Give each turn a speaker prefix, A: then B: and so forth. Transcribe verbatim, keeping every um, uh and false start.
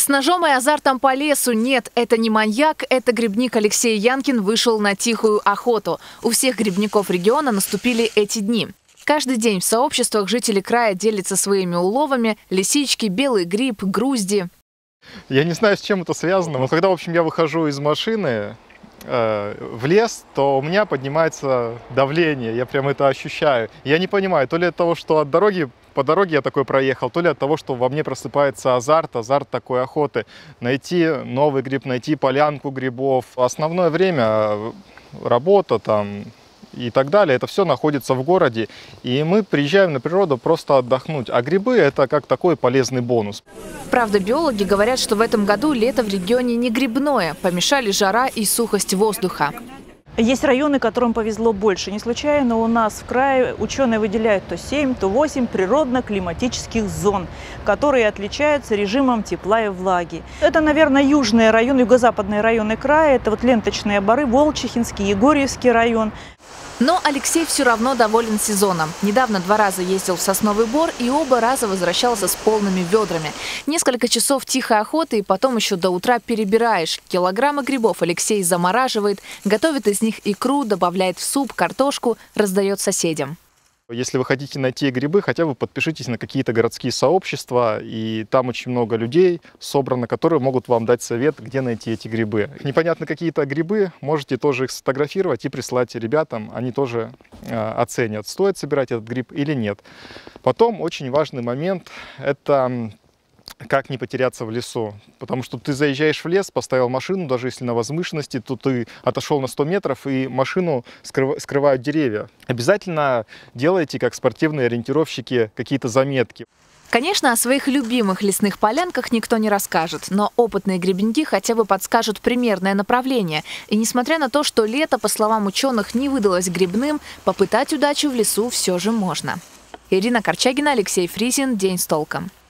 A: С ножом и азартом по лесу. Нет, это не маньяк, это грибник Алексей Янкин вышел на тихую охоту. У всех грибников региона наступили эти дни. Каждый день в сообществах жители края делятся своими уловами: лисички, белый гриб, грузди.
B: Я не знаю, с чем это связано, но когда, в общем, я выхожу из машины э, в лес, то у меня поднимается давление, я прям это ощущаю. Я не понимаю, то ли от того, что от дороги, по дороге я такой проехал, то ли от того, что во мне просыпается азарт, азарт такой охоты. Найти новый гриб, найти полянку грибов. Основное время работа там и так далее, это все находится в городе, и мы приезжаем на природу просто отдохнуть. А грибы – это как такой полезный бонус.
A: Правда, биологи говорят, что в этом году лето в регионе не грибное. Помешали жара и сухость воздуха.
C: Есть районы, которым повезло больше. Не случайно у нас в крае ученые выделяют то семь, то восемь природно-климатических зон, которые отличаются режимом тепла и влаги. Это, наверное, южные районы, юго-западные районы края. Это вот Ленточные Бары, Волчихинский, Егорьевский район.
A: Но Алексей все равно доволен сезоном. Недавно два раза ездил в Сосновый Бор и оба раза возвращался с полными ведрами. Несколько часов тихой охоты и потом еще до утра перебираешь. Килограммы грибов Алексей замораживает, готовит из них икру, добавляет в суп, картошку, раздает соседям.
B: Если вы хотите найти грибы, хотя бы подпишитесь на какие-то городские сообщества, и там очень много людей собрано, которые могут вам дать совет, где найти эти грибы. Непонятно какие-то грибы, можете тоже их сфотографировать и прислать ребятам, они тоже э, оценят, стоит собирать этот гриб или нет. Потом очень важный момент – это как не потеряться в лесу. Потому что ты заезжаешь в лес, поставил машину, даже если на возвышенности, то ты отошел на сто метров, и машину скрыв... скрывают деревья. Обязательно делайте, как спортивные ориентировщики, какие-то заметки.
A: Конечно, о своих любимых лесных полянках никто не расскажет, но опытные грибники хотя бы подскажут примерное направление. И несмотря на то, что лето, по словам ученых, не выдалось грибным, попытать удачу в лесу все же можно. Ирина Корчагина, Алексей Фризин. День с толком.